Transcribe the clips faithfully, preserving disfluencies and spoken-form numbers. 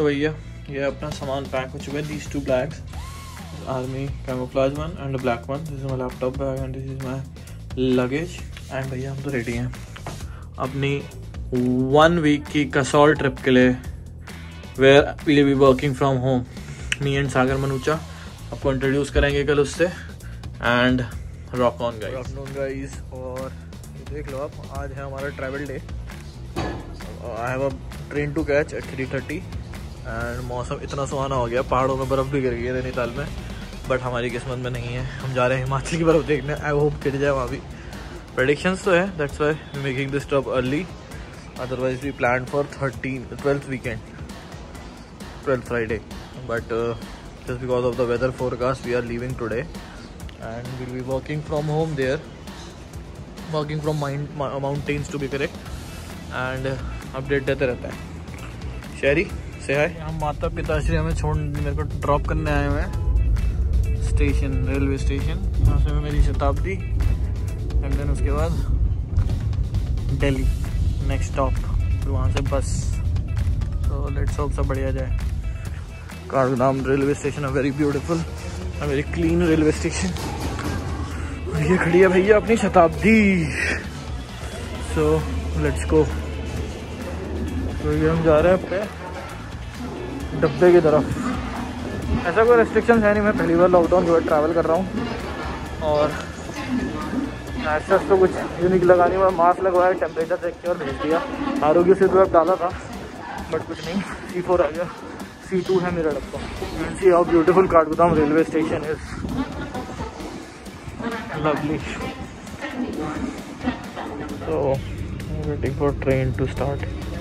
तो भैया ये अपना सामान पैक हो चुका है। These two bags, army camouflage one and black one, this is my laptop bag and this is my luggage. And भैया हम तो रेडी हैं अपनी वन वीक की कसौल ट्रिप के लिए, where we be working from home, me and Sagar Manucha. आपको introduce करेंगे कल उससे। And rock on guys, rock on guys. और ये देख लो आप, आज है हमारा travel day. I have a train to catch at three thirty and मौसम इतना सुहाना हो गया, पहाड़ों में बर्फ़ भी गिर गई है नैनीताल में, बट हमारी किस्मत में नहीं है। हम जा रहे हैं हिमाचल की बर्फ़ देखने। आई होप गिर जाए वहाँ भी। प्रेडिक्शंस तो है, that's why we making this trip early, otherwise we plan for thirteen twelfth weekend, twelfth Friday, but just because of the weather forecast we are leaving today and we'll be working from home there, working from mind, mountains to be correct, and uh, update देते रहते हैं। शेरी से हाय। हम माता पिताश्री हमें छोड़ मेरे को ड्रॉप करने आए हुए हैं स्टेशन, रेलवे स्टेशन। यहाँ से मेरी शताब्दी एंड देन उसके बाद दिल्ली नेक्स्ट स्टॉप, फिर वहाँ से बस। तो लेट्स होप सब बढ़िया जाए। काठगोदाम रेलवे स्टेशन है very beautiful, very clean railway station. ये खड़ी है भैया अपनी शताब्दी। So let's go. तो ये हम जा रहे हैं अपने डब्बे की तरफ। ऐसा कोई रेस्ट्रिक्शन है नहीं, मैं पहली बार लॉकडाउन के बाद ट्रैवल कर रहा हूँ और ऐसा तो कुछ यूनिक लगा नहीं हुआ। मास्क लगवाया, टेम्परेचर चेक किया और भेज दिया। आरोग्य सेतु ऐप डाला था बट कुछ नहीं, सी फोर आ गया, सी टू है मेरा डब्बा। And see how beautiful Kathgodam railway station is, lovely. So waiting for train to start.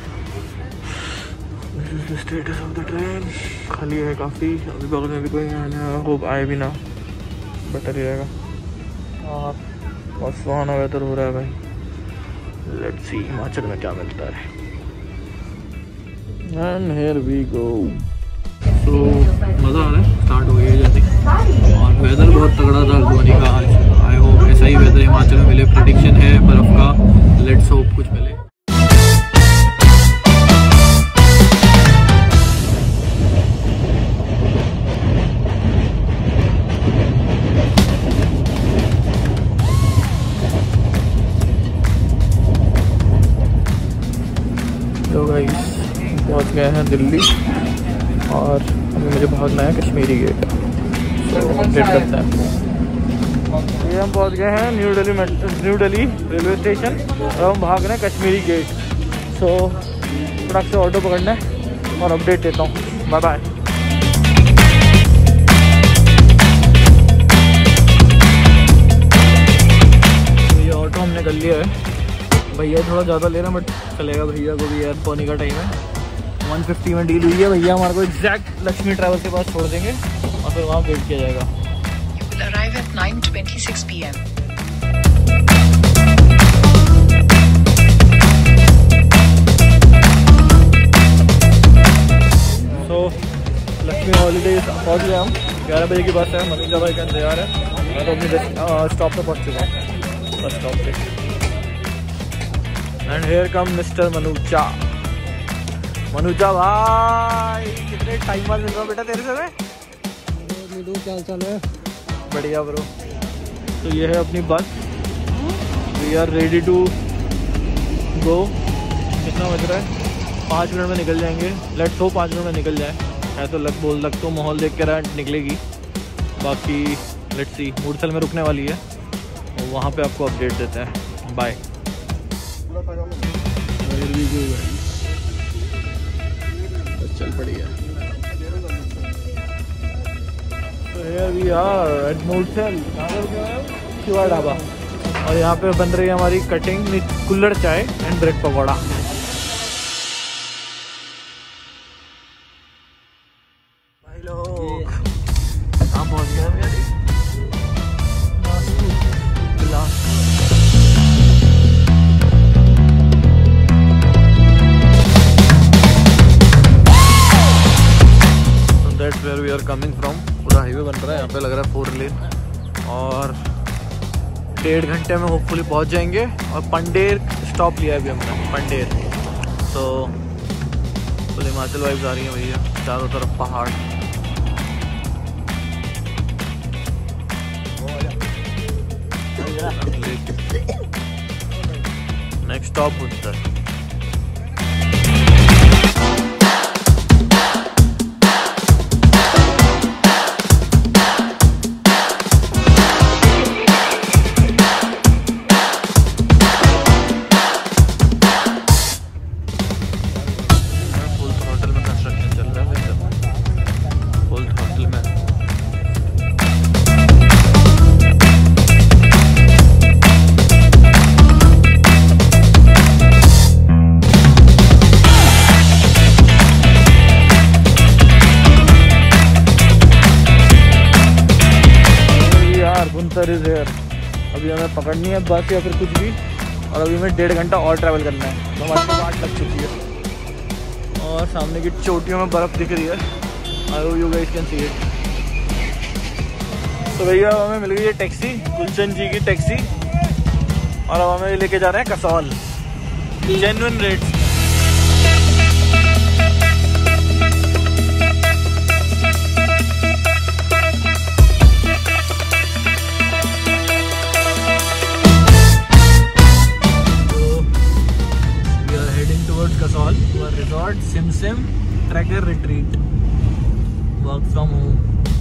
This is the status of the train. खाली है काफ़ी, अभी बगल में भी कोई आना, होप आए भी ना, बेटर ही रहेगा। और बहुत सुहाना वेदर हो रहा है भाई। लेट्स सी हिमाचल में क्या मिलता है। And here we go. तो मज़ा आ रहा है, स्टार्ट हो गई है जैसे। और वेदर बहुत तगड़ा था हल्द्वानी का आज। आई होप ऐसा ही वेदर हिमाचल में मिले, प्रेडिक्शन है बर्फ़ का। लेट्स होप कुछ मिले। तो गाइस पहुंच गए हैं दिल्ली और अभी मुझे भागना है कश्मीरी गेट। अपडेट करते हैं। ये हम पहुंच गए हैं new Delhi new Delhi railway station और हम भाग रहे हैं कश्मीरी गेट। सो फटाक से ऑटो पकड़ना है और अपडेट देता हूँ। Bye bye. ये ऑटो हमने कर लिया है। भैया थोड़ा ज़्यादा ले रहे हैं बट चलेगा, भैया को भी यार पौनी का टाइम है। वन फिफ्टी में डील हुई है। भैया हमारे को एग्जैक्ट लक्ष्मी ट्रैवल के पास छोड़ देंगे और फिर वहाँ वेट किया जाएगा। Arrive at nine twenty-six p m so Lakshmi holidays पहुँच गए हम। ग्यारह बजे की बस है, मनूजा भाई का इंतजार है। मैं तो अपनी स्टॉप पे पहुँच चुका हूँ, बस स्टॉप पे। And here come mister Manuja. Manuja भाई कितने टाइम बाद मिल रहा हूँ बेटा तेरे से मैं। क्या चल है? बढ़िया ब्रो। तो ये है अपनी bus, we are ready to go. कितना बज रहा है? पाँच मिनट में निकल जाएंगे। लेट्स होप पाँच मिनट में निकल जाए। है तो लग बोल लग तो माहौल देख के रहा निकलेगी। बाकी लेट्स सी। मूर्छल में रुकने वाली है और वहाँ पे आपको अपडेट देते हैं। बाय। चल पड़ी है। तो here we are at मूर्छल, Shiva dhaba. और यहाँ पे बन रही है हमारी कटिंग कुल्हड़ चाय एंड ब्रेड पकौड़ा। भाई लोग कहाँ पहुँच गए हम यार? That's where we are coming from। पूरा हाईवे बन रहा है यहाँ पे, लग रहा है फोर लेन। और डेढ़ घंटे में होपफुली पहुँच जाएंगे। और पंडेर स्टॉप लिया है अभी हमने, पंडेर। तो फुल हिमाचल वाइब्स आ रही हैं भैया। चारों तरफ पहाड़। Next stop Buntar. Buntar is here. अभी हमें पकड़नी है बस या फिर कुछ भी, और अभी हमें डेढ़ घंटा और ट्रैवल करना है। तो हमारी वाट लग चुकी है और सामने की चोटियों में बर्फ़ दिख रही है। I hope you guys can see it. तो भैया हमें मिल गई है टैक्सी, गुलशन जी की टैक्सी, और अब हमें लेके जा रहे हैं Kasol. Genuine rates. Kasol resort Sim Sim tracker retreat work from home.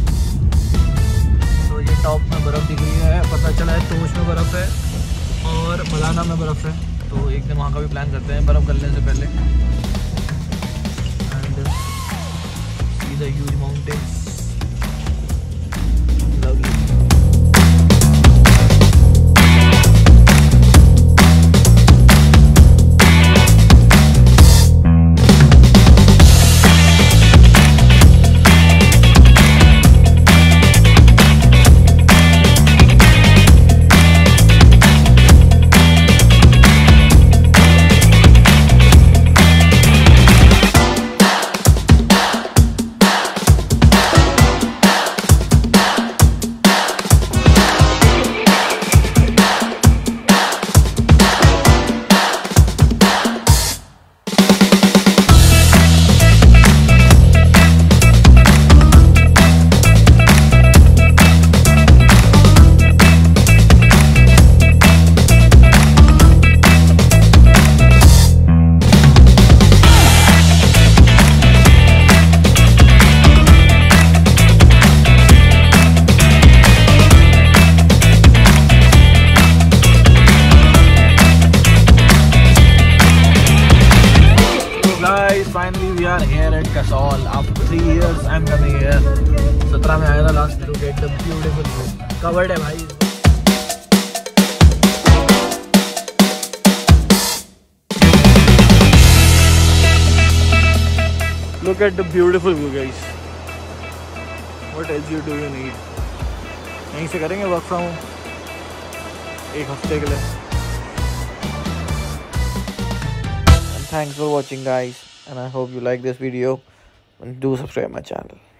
तो ये टॉप में बर्फ़ दिख रही है, पता चला है तोश में बर्फ़ है और मलाना में बर्फ़ है। तो एक दिन वहाँ का भी प्लान करते हैं बर्फ़ गलने से पहले। And see the huge mountains, lovely. Finally we are here at Kasol after three years. I'm coming here. सत्रह में आया था last. Look at the beautiful view. Covered है भाई. Look at the beautiful view, guys. What else you do you need? यहीं से करेंगे work from home एक हफ्ते के लिए. And thanks for watching, guys. And I hope you like this video and do subscribe my channel.